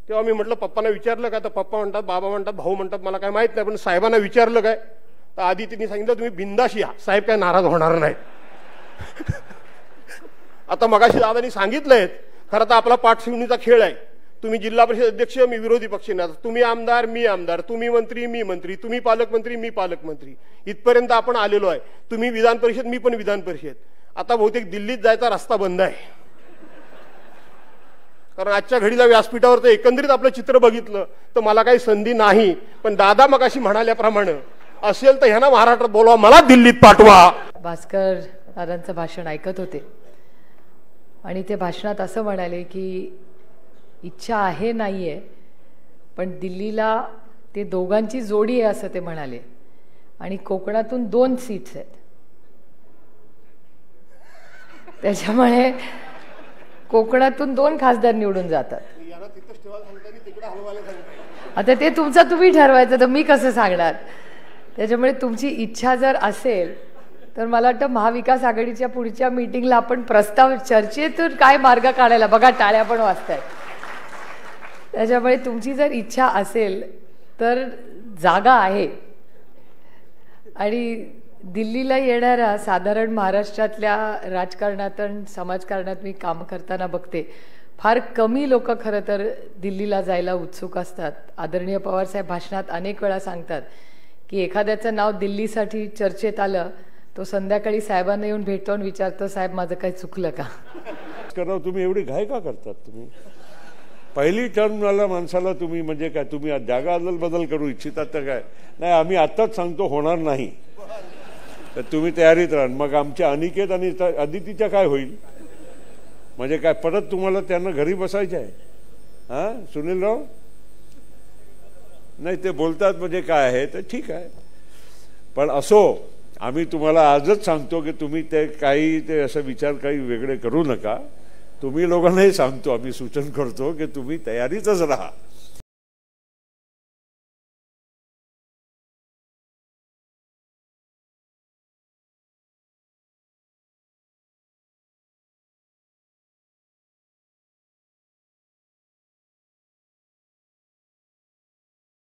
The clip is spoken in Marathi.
तेव्हा मी म्हटलं पप्पांना विचारलं का? तर पप्पा म्हणतात, बाबा म्हणतात, भाऊ म्हणतात, मला काय माहित नाही, पण साहेबांना विचारलं काय? तर आधी त्यांनी सांगितलं तुम्ही बिंदास या, साहेब काय नाराज होणार नाही. आता मगाशी दादांनी सांगितलंय, खरं तर आपला पाठशिवणीचा खेळ आहे. तुम्ही जिल्हा परिषद अध्यक्ष, मी विरोधी पक्षनेता, तुम्ही आमदार, मी आमदार, तुम्ही मंत्री, मी मंत्री, तुम्ही पालकमंत्री, मी पालकमंत्री, इथपर्यंत आपण आलेलो आहे. तुम्ही विधान परिषद, मी पण विधान परिषद. आता बहुतेक दिल्लीत जायचा रस्ता बंद आहे, कारण आजच्या घडीला व्यासपीठावर तर एकंदरीत आपलं चित्र बघितलं तर मला काही संधी नाही. पण दादा मगाशी म्हणाल्याप्रमाणे असेल तर ह्यांना महाराष्ट्रात बोलवा, मला दिल्लीत पाठवा. भास्कर दादांचं भाषण ऐकत होते आणि ते भाषणात असं म्हणाले की इच्छा आहे नाहीये, पण दिल्लीला ते दोघांची जोडी आहे असं ते म्हणाले. आणि कोकणातून 2 सीट्स आहेत, त्याच्यामुळे कोकणातून 2 खासदार निवडून जातात. आता ते तुमचं तुम्ही ठरवायचं, तर मी कसं सांगणार? त्याच्यामुळे तुमची इच्छा जर असेल तर मला वाटतं महाविकास आघाडीच्या पुढच्या मीटिंगला आपण प्रस्ताव चर्चेतून काय मार्ग काढायला, बघा टाळ्या पण वाजतायत. त्याच्यामुळे तुमची जर इच्छा असेल तर जागा आहे. आणि दिल्लीला येणाऱ्या साधारण महाराष्ट्रातल्या राजकारणात आणि समाजकारणात मी काम करताना बघते, फार कमी लोक खरं तर दिल्लीला जायला उत्सुक असतात. आदरणीय पवारसाहेब भाषणात अनेक वेळा सांगतात की एखाद्याचं नाव दिल्लीसाठी चर्चेत आलं, तो संध्याकाळी साहेबांना येऊन भेटतो आणि विचारतो, साहेब माझं काही चुकलं का? तुम्ही एवढी घाई का करतात? तुम्ही पहिली टर्मला माणसाला तुम्ही म्हणजे काय, तुम्ही जागा अदल बदल करू इच्छितात तर काय? नाही, आम्ही आत्ताच सांगतो होणार नाही, तर तुम्ही तयारीत राहा. मग आमच्या अनिकेत आणि अदितीच्या काय होईल? म्हणजे काय परत तुम्हाला त्यांना घरी बसायचं आहे? हां सुनीलराव, नाही ते बोलतात म्हणजे काय आहे तर ठीक आहे. पण असो, आम्ही तुम्हाला आजच सांगतो की तुम्ही ते काही ते असं विचार काही वेगळे करू नका. तुम्ही लोकांनाही सांगतो, आम्ही सूचन करतो की तुम्ही तयारीतच राहा.